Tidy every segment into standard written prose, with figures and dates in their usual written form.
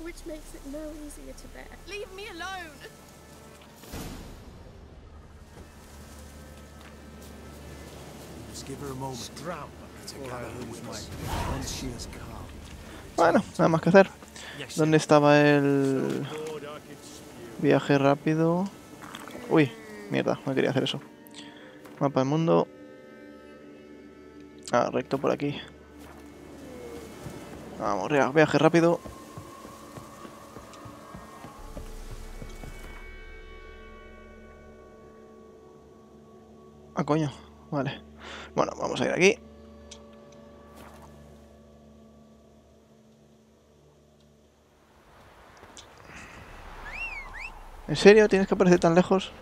which makes it no easier to bear. Leave me alone! Just give her a moment. Strum. To gather who's my once she has come. Bueno, nada más que hacer. ¿Dónde estaba el viaje rápido? Uy, mierda, no quería hacer eso. Mapa del mundo. Ah, recto por aquí. Vamos, viaje rápido. Ah, coño, vale. Bueno, vamos a ir aquí. ¿En serio? ¿Tienes que aparecer tan lejos?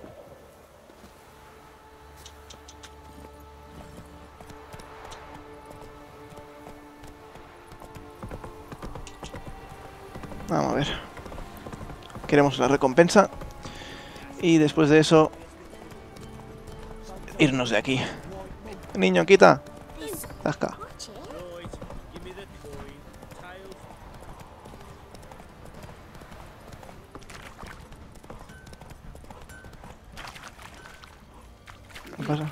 Vamos a ver. Queremos la recompensa. Y después de eso... irnos de aquí. Niño, quita. Zasca. ¿Qué pasa?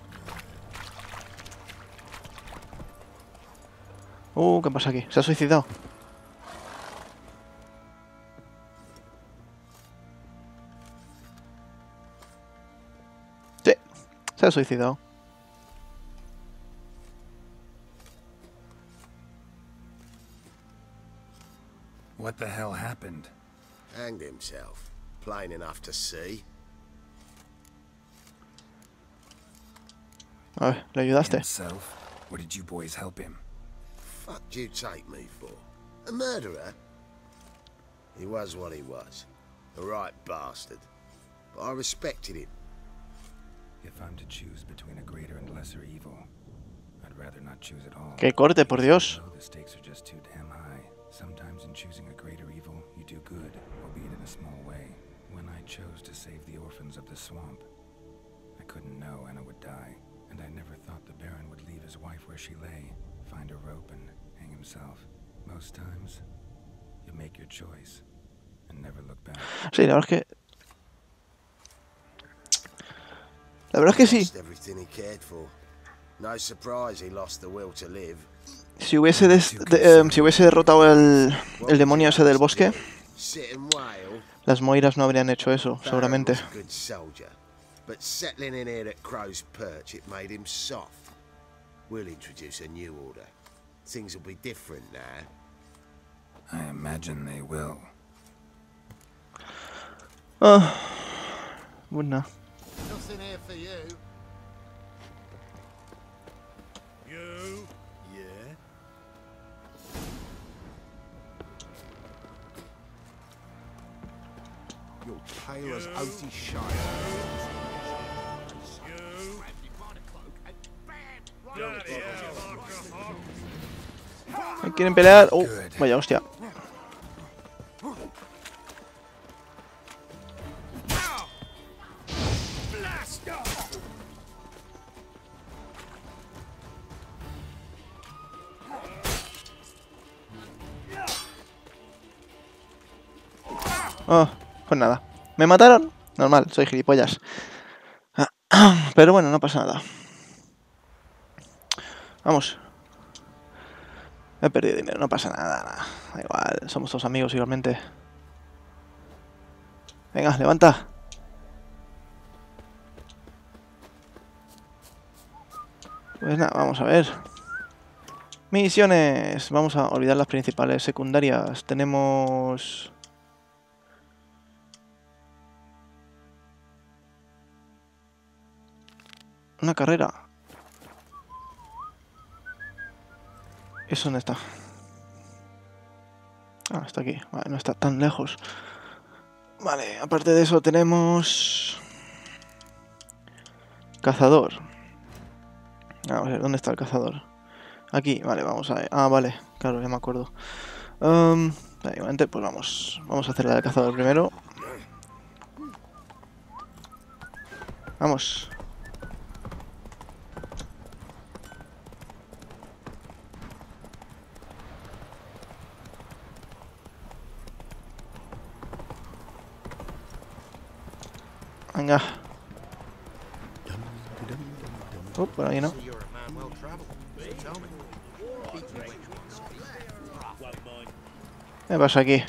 ¿Qué pasa aquí? ¿Se ha suicidado? Sí, se ha suicidado. What the hell happened? Hanged himself. Plain enough to see. A ver, ¿le ayudaste? Himself? Or did you boys help him? Fuck do you take me for? A murderer? He was what he was. A right bastard. But I respected him. If I'm to choose between a greater and lesser evil, I'd rather not choose at all. ¡Qué corte, por Dios! The stakes are just too damn high. Sometimes in choosing a greater evil, you do good, albeit in a small way. When I chose to save the orphans of the swamp, I couldn't know Anna would die, and I never thought the Baron would leave his wife where she lay, find a rope and hang himself. Most times, you make your choice and never look back. Sí, la verdad es que... La verdad es que sí. Lost everything he cared for. No surprise he lost the will to live. Si hubiese, si hubiese derrotado el demonio ese del bosque, Sit and wail. las Moiras no habrían hecho eso, seguramente. Baron was a good soldier, but settling in here at Crow's Perch, it made him soft. We'll introduce a new order. Things will be different now. I imagine they will. Bueno. Nothing here for you. You? Yeah? You're pale as Otis Shire. ¿Quieren pelear? Vaya hostia. Pues nada. ¿Me mataron? Normal, soy gilipollas. Pero bueno, no pasa nada. Vamos. He perdido dinero, no pasa nada. Da igual, somos todos amigos igualmente. Venga, levanta. Pues nada, vamos a ver. Misiones. Vamos a olvidar las principales. Secundarias. Tenemos... una carrera. ¿Eso dónde está? Ah, está aquí. Vale, no está tan lejos. Vale, aparte de eso tenemos... cazador. A ver, ¿dónde está el cazador? Aquí, vale, vamos a ver. Ah, vale, claro, ya me acuerdo. Igualmente, pues vamos a hacer la de cazador primero. Vamos. Venga. Por ahí no. So you're a man well travelled. So tell me. Beat me when you want to speak. ¿Qué pasa aquí?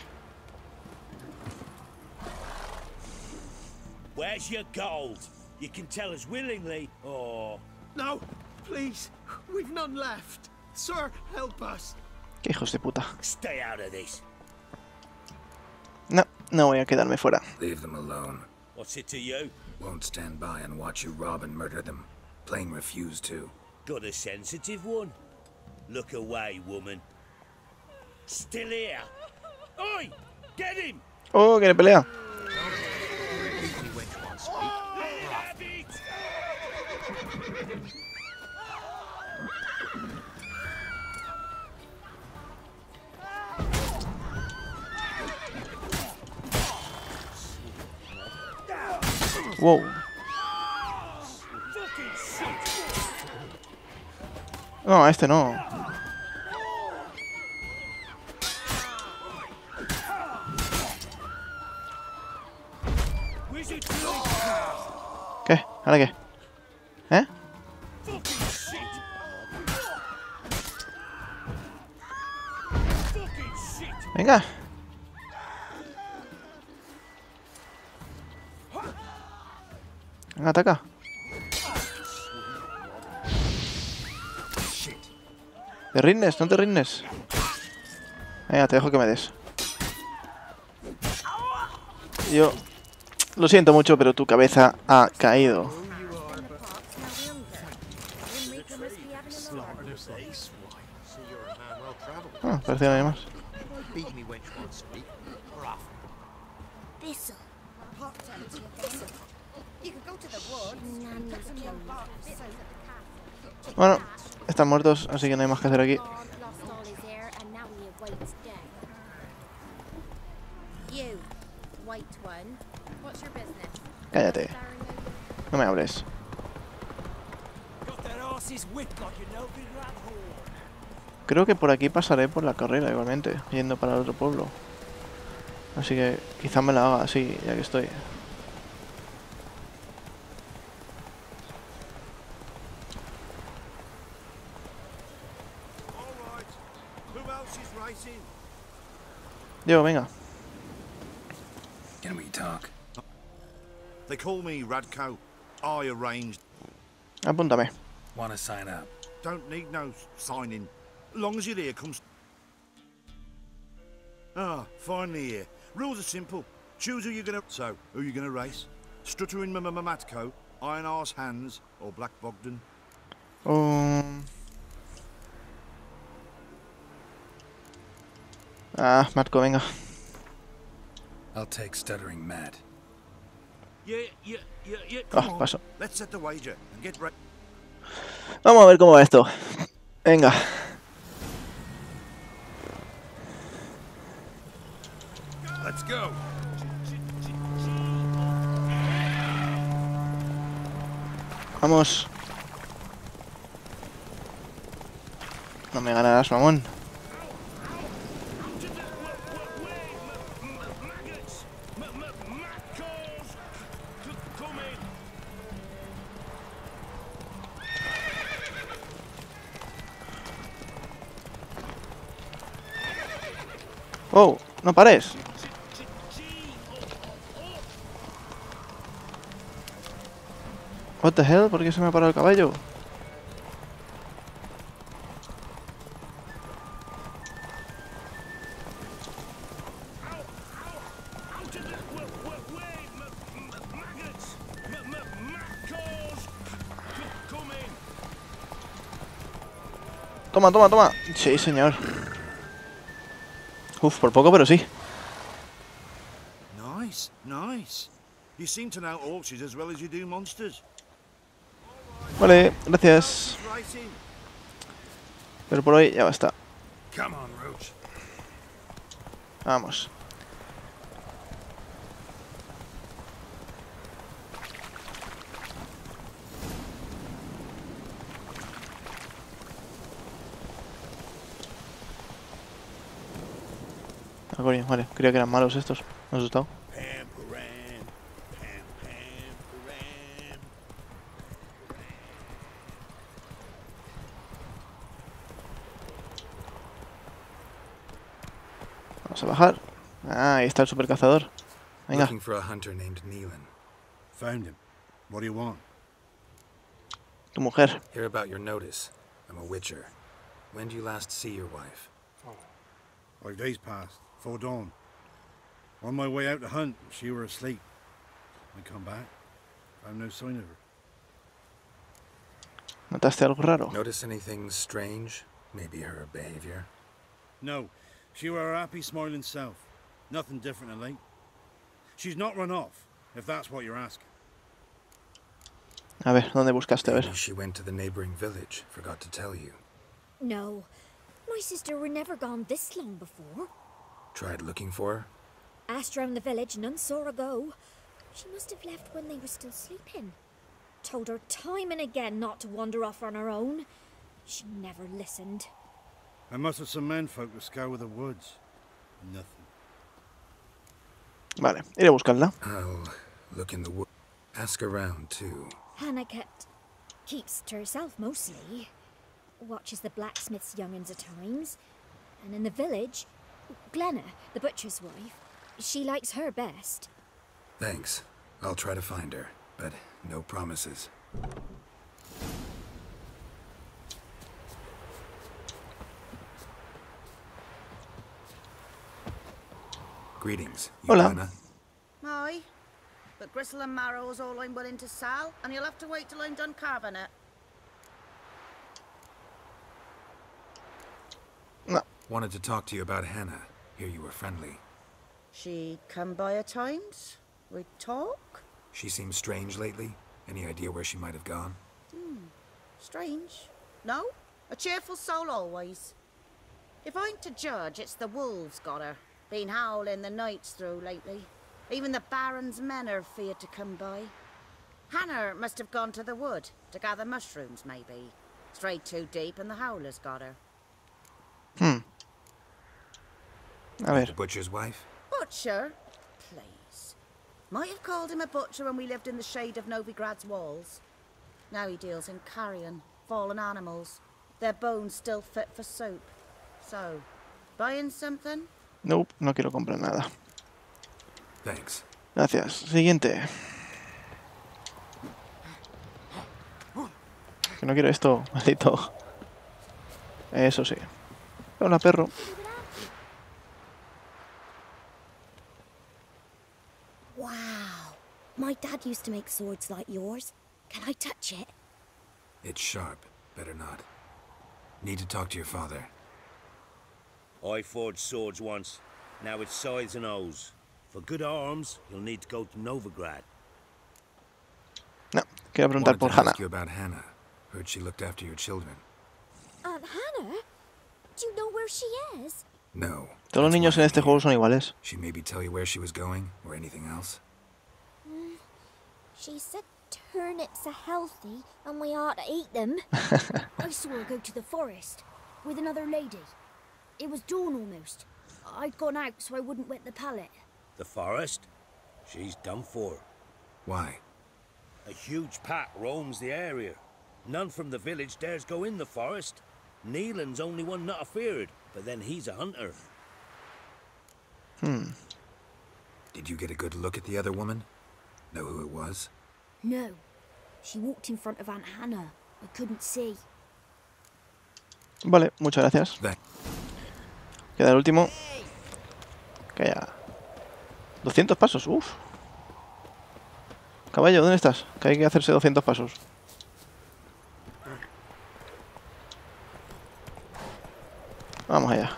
Where's your gold? You can tell us willingly, or... No, please. We've none left. Sir, help us. Qué hijos de puta. Stay out of this. No, no voy a quedarme fuera. Leave them alone. What's it to you? Won't stand by and watch you rob and murder them. Plain refuse to. Got a sensitive one? Look away, woman. Still here. Oi! Get him! Oh, quiere pelea. Beat me when you want to speak. Have it! Wow. Fucking shit! No, este no. Wizard! ¿Qué? ¿Ahora qué? ¿Eh? Fucking shit! Fucking shit! Venga. Venga, ataca. ¿Te rindes? ¿No te rindes? Venga, te dejo que me des. Yo... Lo siento mucho, pero tu cabeza ha caído. So you're a man well travelled. Ah, parecía nadie más. Beat me when you want to speak. Thistle. Pot empty of thistle. You could go to the woods. Nanny's killed. Bueno, están muertos, así que no hay más que hacer aquí. Lost all his hair and now he awaits death. You, white one. What's your business? Cállate, no me hables. Got their asses whipped like a Melvin rat whore. Creo que por aquí pasaré por la carrera igualmente, yendo para el otro pueblo. Así que quizá me la haga así, ya que estoy. All right. Who else is racing? Yo, venga. Can we talk? They call me Radko. I arranged. Apúntame. Want to sign up? Don't need no signing. Long as you're here, comes. Ah, finally here. Rules are simple. Choose who you're gonna. So, who you gonna race? Stuttering Matko, Iron Arse Hands, or Black Bogdan? Ah, Marco, venga. I'll take Stuttering Matt. Yeah. Ah, Come on. paso. Let's set the wager and get ready. Vamos a ver cómo va esto. Venga. Let's go. Vamos. No me ganarás, mamón. Oh, no pares. What the hell? ¿Por qué se me ha parado el caballo? Toma, toma, toma. Sí, señor. Uf, por poco, pero sí. Nice. You seem to know horses as well as you do monsters. Vale, gracias. Racing. Pero por hoy ya basta. Come on, Roach. Vamos. Ah, coño, vale. Creía que eran malos estos. Me he asustado. Pam, param, pam, pam. Vamos a bajar. Ah, ahí está el supercazador. Venga. Looking for a hunter named Neelan. Found him. What do you want? Tu mujer. Hear about your notice. I'm a witcher. When did you last see your wife? 5 days passed, 4 dawn. On my way out to hunt, she were asleep. I come back, found no sign of her. ¿Notaste algo raro? Notice anything strange? Maybe her behavior? No, she were her happy, smiling self. Nothing different of late. She's not run off, if that's what you're asking. A ver, ¿dónde buscaste? A ver. Maybe she went to the neighboring village. Forgot to tell you. No. My sister were never gone this long before. Tried looking for her? Asked round the village, none saw her go. She must have left when they were still sleeping. Told her time and again not to wander off on her own. She never listened. I must have some menfolk to scour the woods. Nothing. Vale, iré a buscarla. I'll look in the wood. Ask around, too. Hannah keeps to herself mostly. Watches the blacksmith's young'uns at times. And in the village, Glenna, the butcher's wife, she likes her best. Thanks. I'll try to find her, but no promises. Greetings. You Hola. Glenna? Aye. But gristle and marrow is all I'm willing to sell, and you'll have to wait till I'm done carving it. No. Wanted to talk to you about Hannah. Hear you were friendly. She come by at times. We talk. She seems strange lately. Any idea where she might have gone? Strange. No? A cheerful soul always. If I'm to judge, it's the wolves got her. Been howling the nights through lately. Even the Baron's men are feared to come by. Hannah must have gone to the wood to gather mushrooms, maybe. Strayed too deep and the howlers got her. A ver. The butcher's wife? Butcher? Please. Might have called him a butcher when we lived in the shade of Novigrad's walls. Now he deals in carrion, fallen animals. Their bones still fit for soup. So, buying something? Nope, no quiero comprar nada. Thanks. Gracias. Siguiente. Que no quiero esto, maldito. Eso sí. Hola, perro. Wow. My dad used to make swords like yours. Can I touch it? It's sharp. Better not. Need to talk to your father. I forged swords once. Now it's scythes and hoes. For good arms, you'll need to go to Novigrad. No, quiero preguntar Wanted por to Hannah. ask you about Hannah. Heard she looked after your children. Aunt Hannah? Do you know where she is? No. Todos los That's niños why en I'm este here. juego son iguales. She maybe tell you where she was going, or anything else? She said turnips are healthy and we ought to eat them. I saw her go to the forest with another lady. It was dawn almost. I'd gone out so I wouldn't wet the pallet. The forest? She's done for. Why? A huge pack roams the area. None from the village dares go in the forest. Neelan's only one not afeared, but then he's a hunter. Did you get a good look at the other woman? Know who it was? No. She walked in front of Aunt Hannah. I couldn't see. Vale, muchas gracias. That Queda el último. Que ya. 200 pasos, uff. Caballo, ¿dónde estás? Que hay que hacerse 200 pasos. Vamos allá.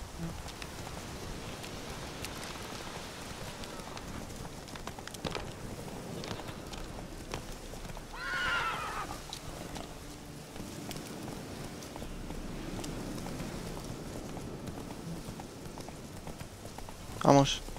Vamos.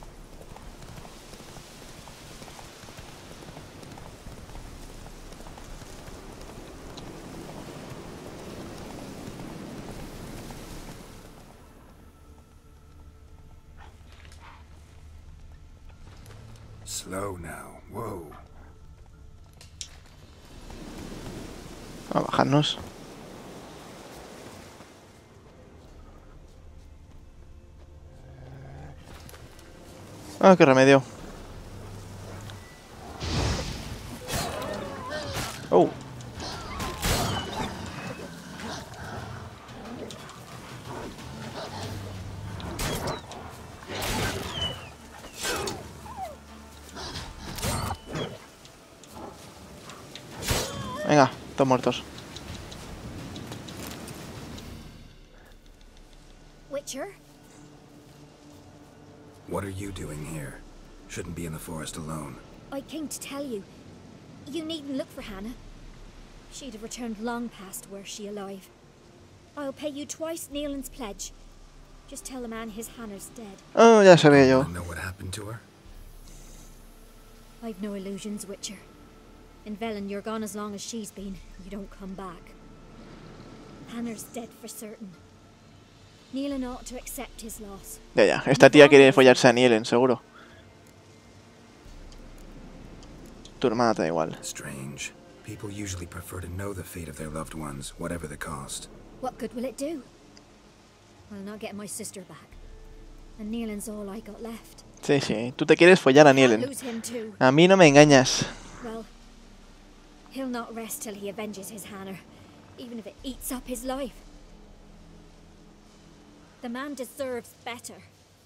slow now. Whoa. A bajarnos. Ah, qué remedio. Oh. Venga, todos muertos. Witcher? What are you doing here? Shouldn't be in the forest alone. I came to tell you. You needn't look for Hannah. She'd have returned long past were she alive. I'll pay you twice Neelan's pledge. Just tell the man his Hannah's dead. Oh, ya sabía yo. Wanna know what happened to her? I've no illusions, Witcher. In Velen, you're gone as long as she's been. You don't come back. Hannah's dead for certain. Neelan ought to accept his loss. Ya. Esta tía quiere follarse a Nielen, seguro. Tu hermana te da igual. Strange. People usually prefer to know the fate of their loved ones, whatever the cost. What good will it do? I'll not get my sister back. And Neelan's all I got left. Sí, sí. Tú te quieres follar a Can't Nielen. lose him too. A mí no me engañas. Well, he'll not rest till he avenges his Hannah, even if it eats up his life. The man deserves better.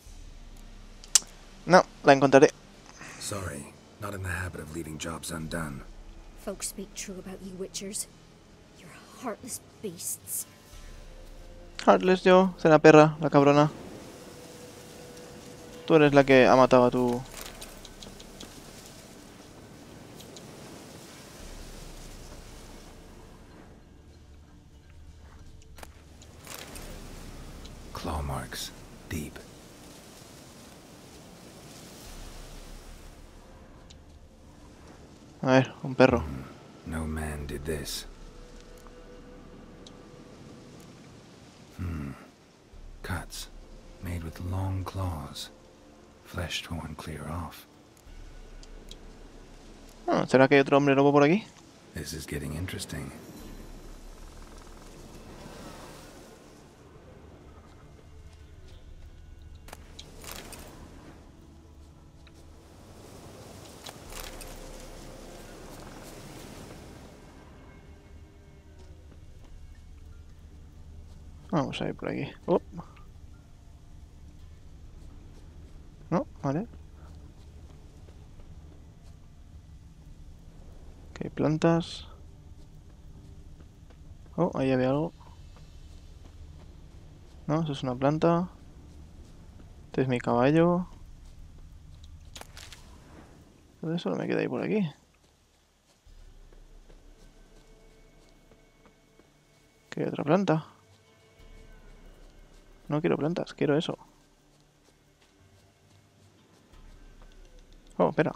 No, la encontraré. Sorry, not in the habit of leaving jobs undone. Folks speak true about you, Witchers. You're heartless beasts. Heartless yo, será perra, la cabrona. Tú eres la que ha matado a tu... Claw marks. Deep. A ver, un perro. No man did this. Cuts. Made with long claws. Flesh torn clear off. Ah, ¿será que hay otro hombre lobo por aquí? This is getting interesting. Vamos a ir por aquí. Oh. No, vale. Ok, plantas. Oh, ahí había algo. No, eso es una planta. Este es mi caballo. Todo eso no me queda ahí por aquí. ¿Qué hay otra planta? No quiero plantas, quiero eso. Oh, espera.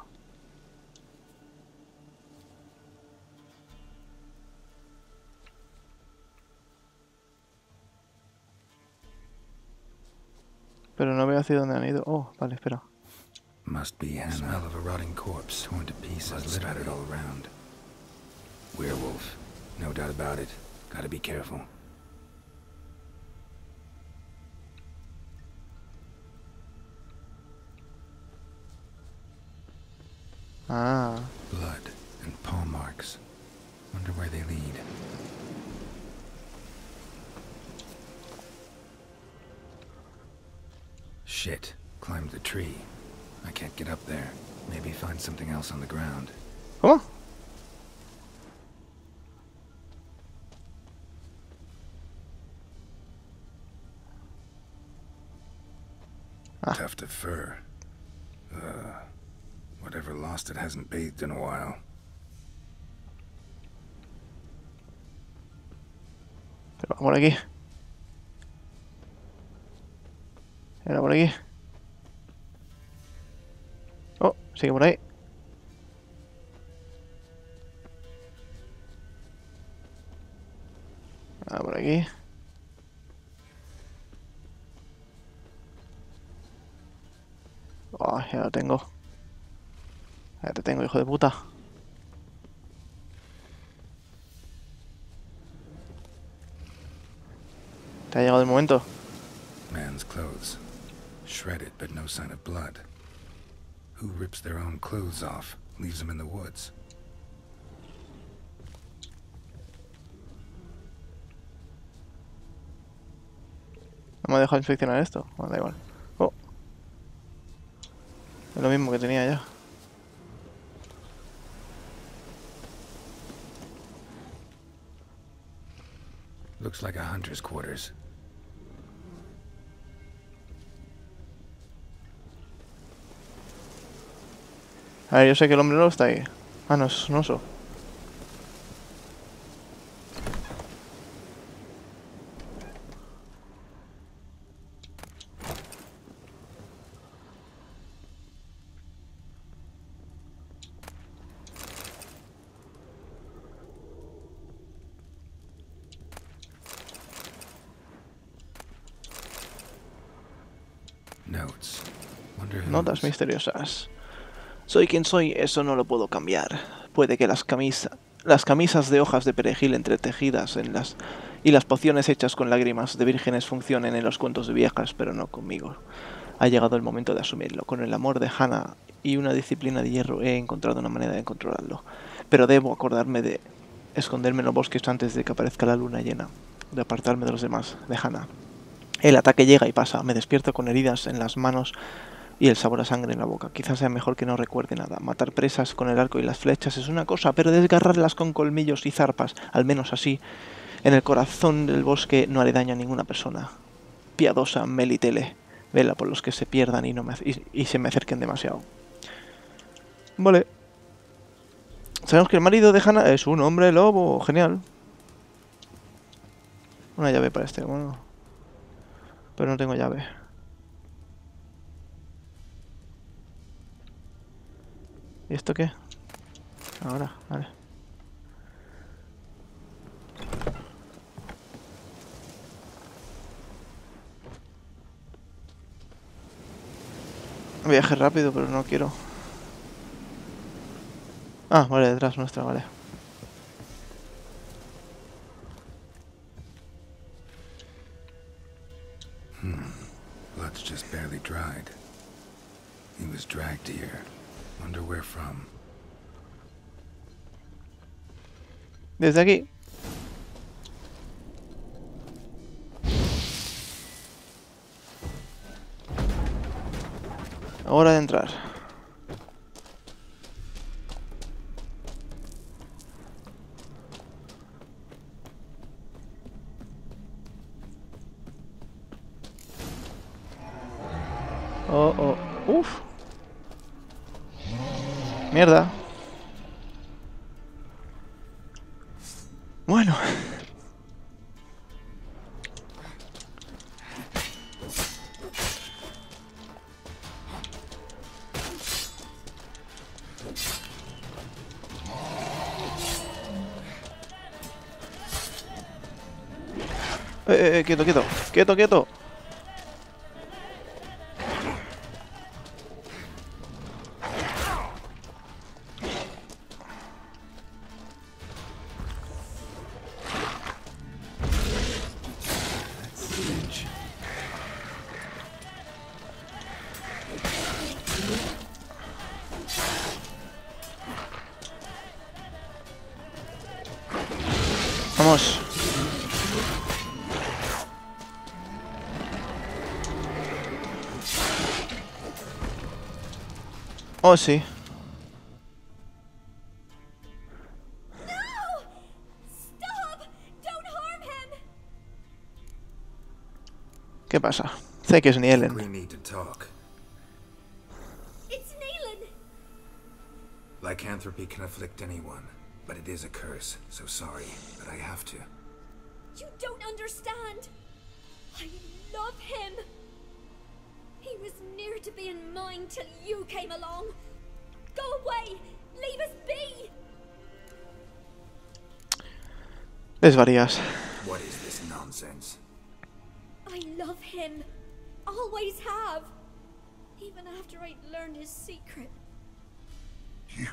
Pero no veo hacia dónde han ido. Oh, vale, espera. Must be Hannah. Smell of a rotting corpse, torn to pieces, scattered all around. Werewolf, no doubt about it. Gotta be careful. Ah. Blood and paw marks. Wonder where they lead. Shit. Climbed the tree. I can't get up there. Maybe find something else on the ground. ¿Cómo? Tuft of fur. Whatever lost it hasn't bathed in a while. Pero por aquí. Era por aquí. Oh, sigue por ahí. Ah, por aquí. Oh, ya lo tengo. Ya te tengo, hijo de puta. ¿Te ha llegado el momento? Man's clothes. Shredded, but no sign of blood. Who rips their own clothes off, leaves them in the woods? No me ha dejado inspeccionar esto. Bueno, da igual. Oh. Es lo mismo que tenía ya. Looks like a hunter's quarters. A ver, yo sé que el hombre no está ahí. Ah, no, es un oso. Notes. Wonder Notas whose. misteriosas. Soy quien soy, eso no lo puedo cambiar. Puede que las camisas de hojas de perejil entretejidas y las pociones hechas con lágrimas de vírgenes funcionen en los cuentos de viejas, pero no conmigo. Ha llegado el momento de asumirlo. Con el amor de Hannah y una disciplina de hierro he encontrado una manera de controlarlo. Pero debo acordarme de esconderme en los bosques antes de que aparezca la luna llena, de apartarme de los demás, de Hannah. El ataque llega y pasa. Me despierto con heridas en las manos y el sabor a sangre en la boca. Quizás sea mejor que no recuerde nada. Matar presas con el arco y las flechas es una cosa, pero desgarrarlas con colmillos y zarpas, al menos así, en el corazón del bosque no haré daño a ninguna persona. Piadosa Melitele, vela por los que se pierdan y se me acerquen demasiado. Vale. Sabemos que el marido de Hannah es un hombre lobo. Genial. Una llave para este, bueno. Pero no tengo llave. ¿Y esto qué? Ahora, vale. Viaje rápido, pero no quiero. Ah, vale, detrás nuestra, vale. Blood's just barely dried. He was dragged here. Wonder where from. Desde aquí. Hora de entrar. Oh, oh. Uf. Mierda. Bueno. Quieto, quieto. Quieto, quieto. Vamos. Oh, sí. ¿Qué pasa? Sé que es Nielen. We need to talk. It's Neelan! Lycanthropy can afflict anyone, but it is a curse, so sorry, but I have to. You don't understand. I love him. He was near to being mine till you came along. Go away. Leave us be. Desvarías. What is this nonsense? I love him. Always have. Even after I'd learned his secret. You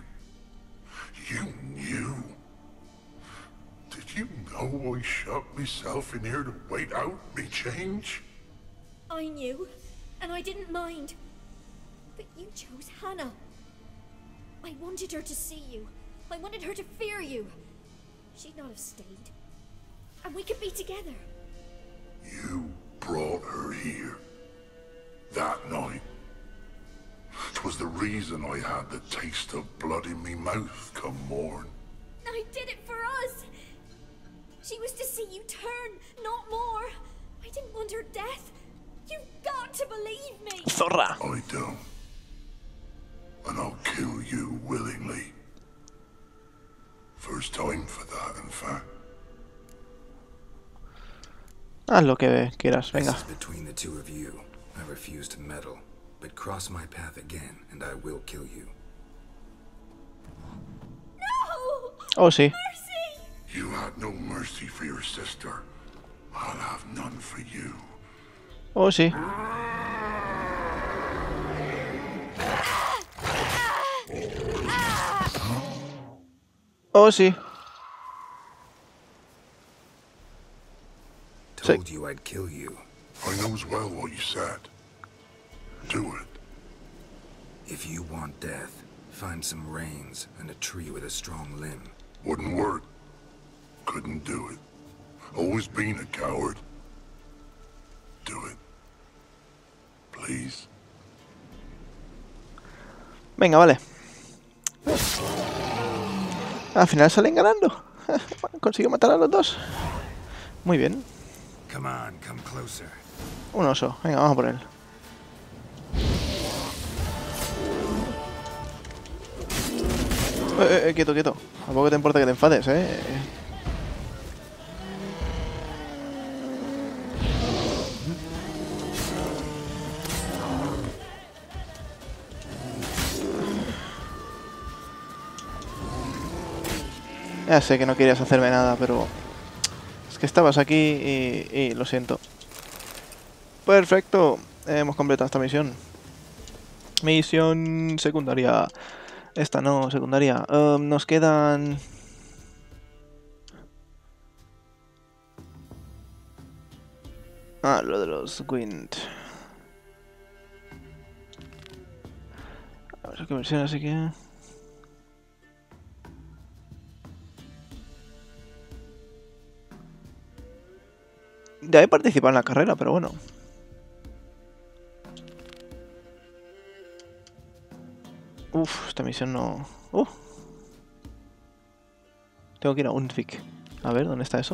knew? Did you know I shut myself in here to wait out me change? I knew, and I didn't mind. But you chose Hannah. I wanted her to see you. I wanted her to fear you. She'd not have stayed. And we could be together. You brought her here. That night. 'Twas the reason I had the taste of blood in me mouth come morn. I did it for us. She was to see you turn, not more. I didn't want her death. You've got to believe me. Zorra. I don't. And I'll kill you willingly. First time for that, in fact. Haz lo que quieras, venga. This is between the two of you. I refuse to meddle, but cross my path again, and I will kill you. No! Oh, sí. Mercy! You had no mercy for your sister. I'll have none for you. Oh, sí. Oh, sí. Told you I'd kill you. I knows well what you said. Do it. If you want death, find some reins and a tree with a strong limb. Wouldn't work. Couldn't do it. Always been a coward. Do it. Please. Venga, vale. Al final salen ganando. Consigo matar a los dos. Muy bien. Come on, come closer. Un oso. Venga, vamos por él. Quieto, quieto. Tampoco te importa que te enfades, Ya sé que no querías hacerme nada, pero es que estabas aquí y lo siento. Perfecto. Hemos completado esta misión. Misión secundaria. Esta no, secundaria. Nos quedan... Ah, lo de los Wind. A ver qué versión, así que... Ya he participado en la carrera, pero bueno. Uf, esta misión no... Tengo que ir a Undvik. A ver, ¿dónde está eso?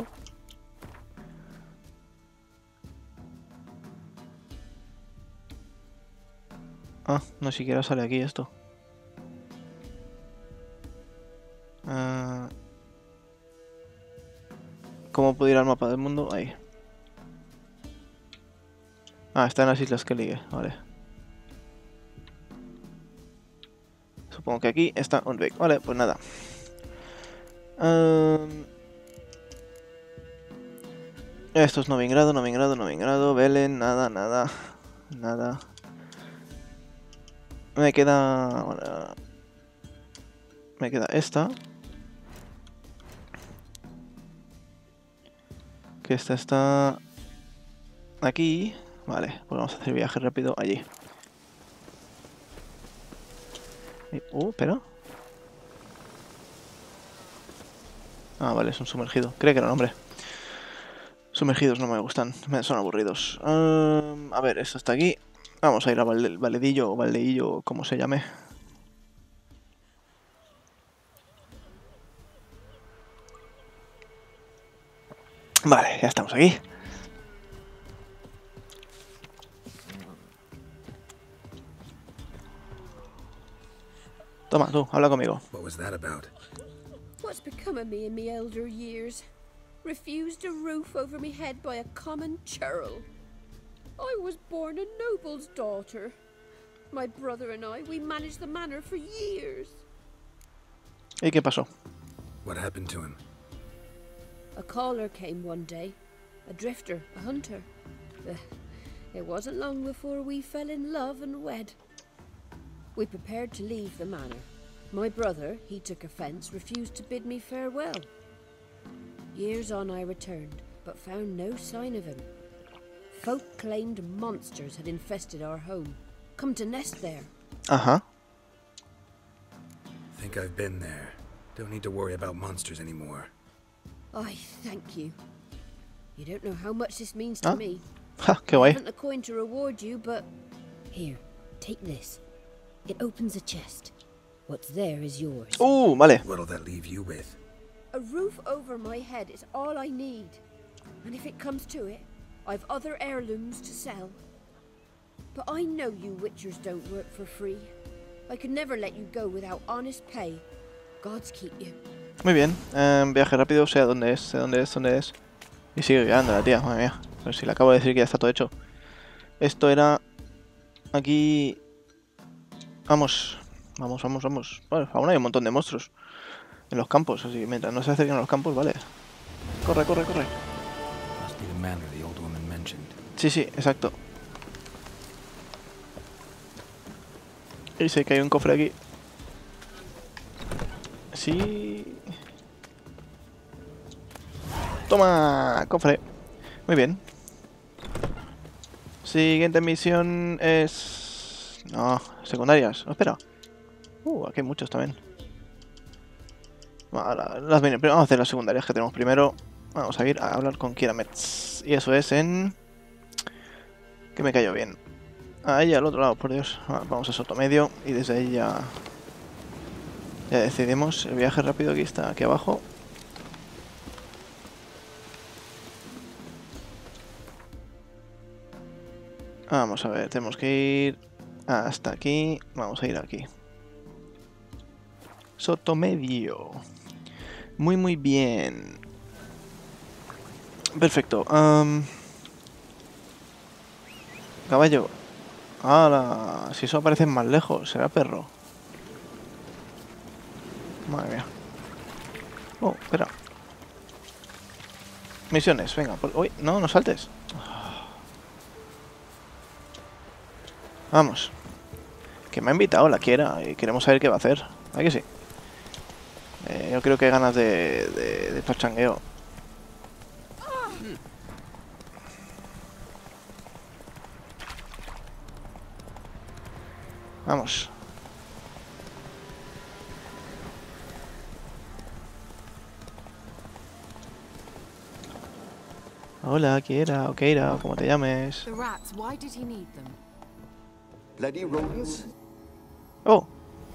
Ah, no siquiera sale aquí esto. ¿Cómo puedo ir al mapa del mundo? Ahí. Ah, está en las Islas Skellige, vale. Supongo que aquí está Undvik. Vale, pues nada. Esto es Novigrado, Novigrado, Novigrado, Velen, nada, nada. Nada. Me queda... Bueno, me queda esta. Que esta está... aquí. Vale, pues vamos a hacer viaje rápido allí. Espera. Ah, vale, es un sumergido. Creo que era un hombre. Sumergidos no me gustan, son aburridos. A ver, esto está aquí. Vamos a ir a Valedillo o Valdeillo, como se llame. Vale, ya estamos aquí. Toma, tú, habla conmigo. What was that about? What's become of me in me elder years? Refused a roof over me head by a common churl. I was born a noble's daughter. My brother and I, we managed the manor for years. ¿Y qué pasó? What happened to him? A caller came one day. A drifter, a hunter. It wasn't long before we fell in love and wed. We prepared to leave the manor. My brother, he took offence, refused to bid me farewell. Years on I returned, but found no sign of him. Folk claimed monsters had infested our home, come to nest there, Ajá. Think I've been there. Don't need to worry about monsters anymore. I thank you. You don't know how much this means to me. Ja, qué I guay. haven't a coin to reward you, but here, take this. It opens a chest. What's there is yours. Vale. What'll that leave you with? A roof over my head is all I need. And if it comes to it, I've other heirlooms to sell. But I know you witchers don't work for free. I could never let you go without honest pay. Gods keep you. Muy bien. Viaje rápido, sé dónde es, dónde es. Y sigue guiando la tía, madre mía. Pero si le acabo de decir que ya está todo hecho. Esto era... Aquí... Vamos. Bueno, aún hay un montón de monstruos en los campos, así que mientras no se acerquen a los campos, vale. Corre. Must be the manor the old woman mentioned. Sí, exacto. Y sé que hay un cofre aquí. Sí. Toma, cofre. Muy bien. Siguiente misión es... No, secundarias. Oh, espera. Aquí hay muchos también. Vamos a hacer las secundarias que tenemos primero. Vamos a ir a hablar con Keira Metz. Y eso es en... Que me cayó bien. Ahí al otro lado, por Dios. Vamos a Sotomedio y desde ahí ya decidimos. El viaje rápido aquí está, aquí abajo. Vamos a ver, tenemos que ir hasta aquí. Vamos a ir aquí. Sotomedio. Muy bien. Perfecto. Caballo. ¡Hala! Si eso aparece más lejos, será perro. Madre mía. Oh, espera. Misiones, venga. Uy, no saltes. Vamos. Que me ha invitado la Keira y queremos saber qué va a hacer. ¿A que sí? Yo creo que hay ganas de pachangueo. Vamos. Hola, Keira o Keira, o como te llames. The rats, why did he need them? Bloody rodents? Oh.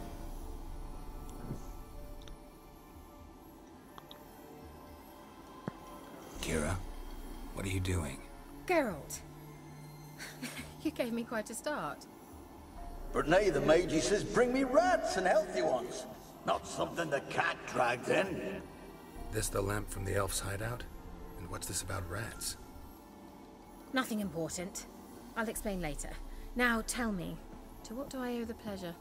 Keira, what are you doing? Geralt. You gave me quite a start. Brunei the mage, he says, bring me rats and healthy ones. Not something the cat dragged in. This the lamp from the elf's hideout? And what's this about rats? Nothing important. I'll explain later. Now tell me, to what do I owe the pleasure?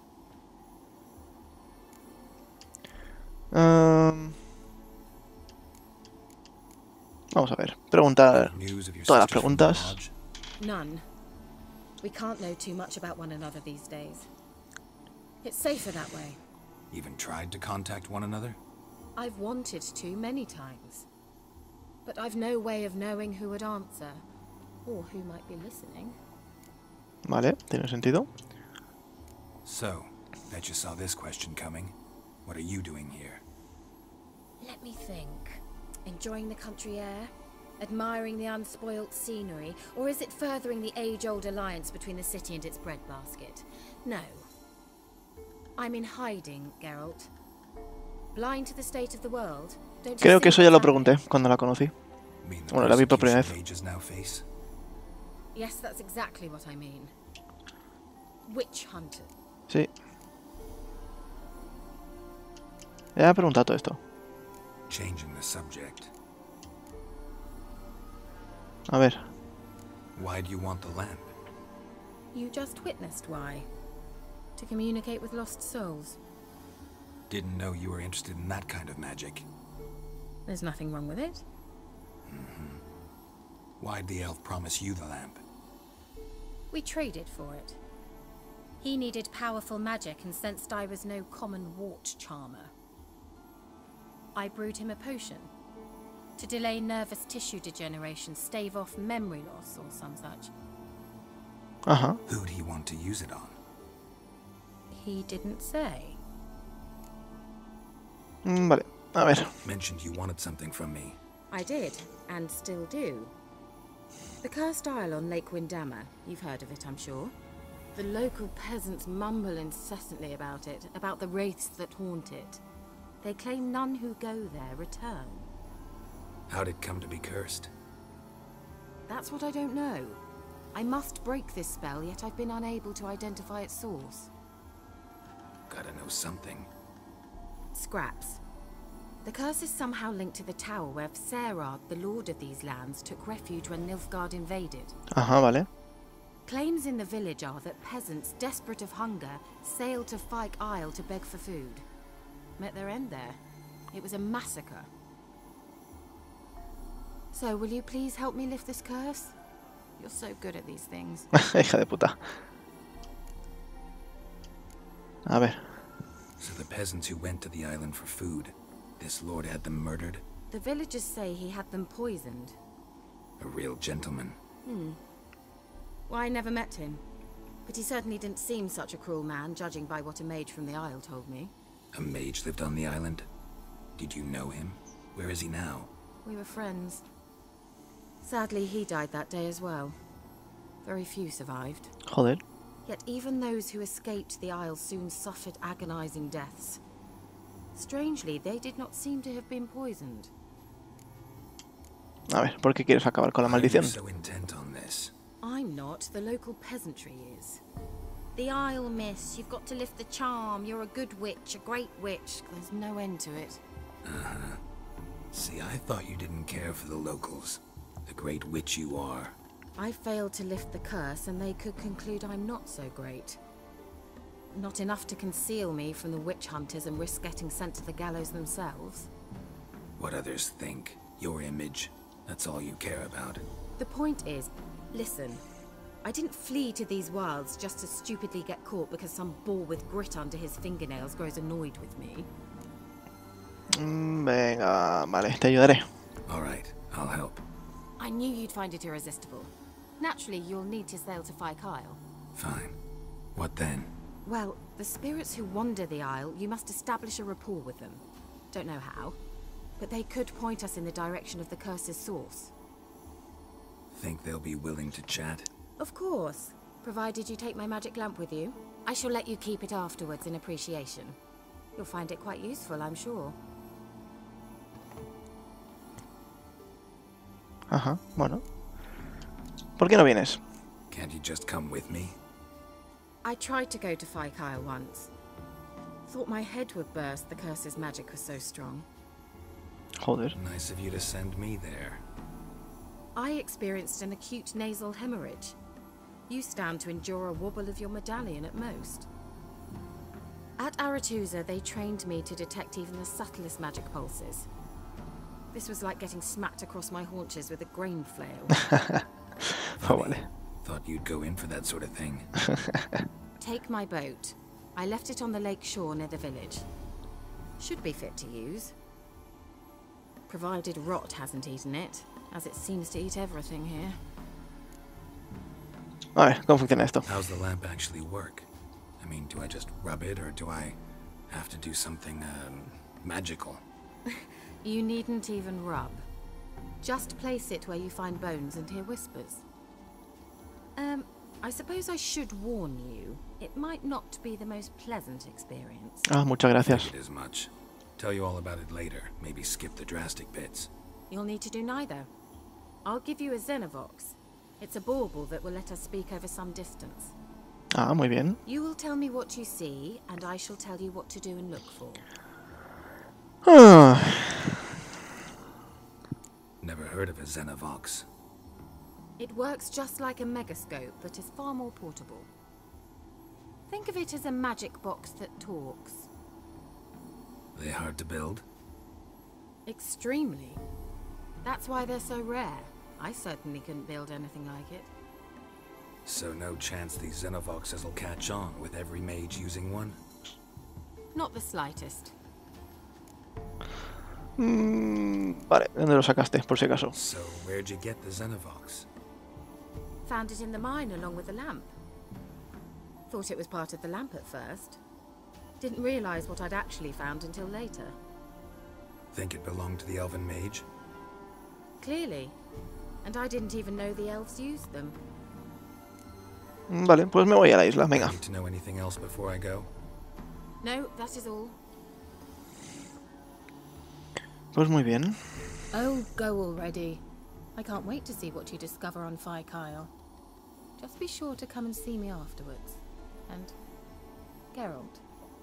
Vamos a ver. Preguntar todas las preguntas. None. We can't know too much about one another these days. It's safer that way. Even tried to contact one another? I've wanted to many times. But I've no way of knowing who would answer, or who might be listening. Vale, tiene sentido. So, bet you saw this question coming. What are you doing here? Let me think. Enjoying the country air? Admiring the unspoilt scenery? Or is it furthering the age-old alliance between the city and its breadbasket? No. I'm in hiding, Geralt. Blind to the state of the world? Don't you Creo que eso ya lo see what's pregunté cuando la conocí. Bueno, la vi por primera vez. Yes, that's exactly what I mean. Witch hunter. Sí. Ya he preguntado todo esto. Changing the subject. A ver. Why do you want the lamp? You just witnessed why. To communicate with lost souls. Didn't know you were interested in that kind of magic. There's nothing wrong with it. Why'd the elf promise you the lamp? We traded for it. He needed powerful magic and sensed I was no common wart charmer. I brewed him a potion. To delay nervous tissue degeneration, stave off memory loss or some such. Ajá. Who'd he want to use it on? he didn't say. Vale, a ver. Mentioned you wanted something from me. I did, and still do. The cursed isle on Lake Windammer. You've heard of it, I'm sure. The local peasants mumble incessantly about it, about the wraiths that haunt it. They claim none who go there return. How'd it come to be cursed? That's what I don't know. I must break this spell, yet I've been unable to identify its source. Gotta know something. Scraps. The curse is somehow linked to the tower where Serad, the lord of these lands, took refuge when Nilfgaard invaded. Ajá, vale. Claims in the village are that peasants, desperate of hunger, sailed to Fyke Isle to beg for food. Met their end there. It was a massacre. So, will you please help me lift this curse? You're so good at these things. Hija de puta. A ver. So the peasants who went to the island for food, this lord had them murdered? The villagers say he had them poisoned. A real gentleman. Well, I never met him. But he certainly didn't seem such a cruel man, judging by what a mage from the Isle told me. A mage lived on the island? Did you know him? Where is he now? We were friends. Sadly, he died that day as well. Very few survived. Joder. Yet even those who escaped the Isle soon suffered agonizing deaths. Strangely, they did not seem to have been poisoned. A ver, ¿por qué quieres acabar con la maldición? So intent on this. I'm not. The local peasantry is. The Isle, miss. You've got to lift the charm. You're a good witch, a great witch. There's no end to it. Uh-huh. See, I thought you didn't care for the locals. The great witch you are. I failed to lift the curse, and they could conclude I'm not so great. Not enough to conceal me from the witch hunters and risk getting sent to the gallows themselves. What others think, your image, that's all you care about. The point is, listen, I didn't flee to these wilds just to stupidly get caught because some boar with grit under his fingernails grows annoyed with me. Venga, vale, te ayudaré. All right, I'll help. I knew you'd find it irresistible. Naturally, you'll need to sail to Fyke Isle. Fine. What then? Well, the spirits who wander the Isle, you must establish a rapport with them. Don't know how, but they could point us in the direction of the curse's source. Think they'll be willing to chat? Of course, provided you take my magic lamp with you. I shall let you keep it afterwards in appreciation. You'll find it quite useful, I'm sure. Ajá, bueno. ¿Por qué no vienes? Can't you just come with me? I tried to go to Fyke Isle once. Thought my head would burst, the curse's magic was so strong. Joder. Nice of you to send me there. I experienced an acute nasal hemorrhage. You stand to endure a wobble of your medallion at most. At Aretusa, they trained me to detect even the subtlest magic pulses. This was like getting smacked across my haunches with a grain flail. Oh, vale. Thought you'd go in for that sort of thing. Take my boat. I left it on the lake shore near the village. Should be fit to use. Provided rot hasn't eaten it, as it seems to eat everything here. A ver, ¿cómo funciona esto? How's the lamp actually work? I mean, do I just rub it, or do I have to do something, magical? You needn't even rub. Just place it where you find bones and hear whispers. I suppose I should warn you. It might not be the most pleasant experience. Ah, muchas gracias. Figured as much. Tell you all about it later. Maybe skip the drastic bits. You'll need to do neither. I'll give you a Xenovox. It's a bauble that will let us speak over some distance. Ah, muy bien. You will tell me what you see, and I shall tell you what to do and look for. Never heard of a Xenovox. It works just like a megascope, but is far more portable. Think of it as a magic box that talks. They hard to build? Extremely. That's why they're so rare. I certainly couldn't build anything like it. So no chance these Xenovoxes will catch on with every mage using one? Not the slightest. Vale, ¿dónde lo sacaste, por si acaso? So where'd you get the Xenovox? Found it in the mine along with the lamp. Thought it was part of the lamp at first. Didn't realize what I'd actually found until later. Think it belonged to the elven mage? Clearly. And I didn't even know the elves used them. Vale, pues me voy a la isla, venga. Need to know anything else before I go? No, that is all. Pues muy bien. Oh, go already. I can't wait to see what you discover on Phi Kyle. Just be sure to come and see me afterwards. And Geralt.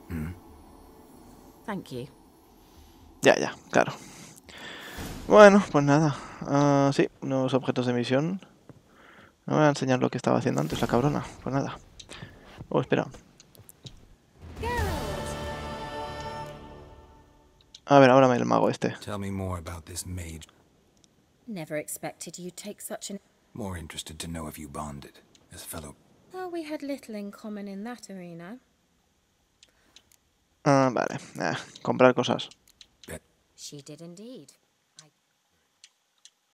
Thank you. Ya, claro. Bueno, pues nada. Sí, nuevos objetos de misión. Me voy a enseñar lo que estaba haciendo antes la cabrona. Pues nada. Oh, espera. A ver, háblame el mago este. Tell me more about this mage. Never expected you'd take such an... More interested to know if you bonded as fellow. Oh, we had little in common in that arena. Vale. Comprar cosas. She did indeed.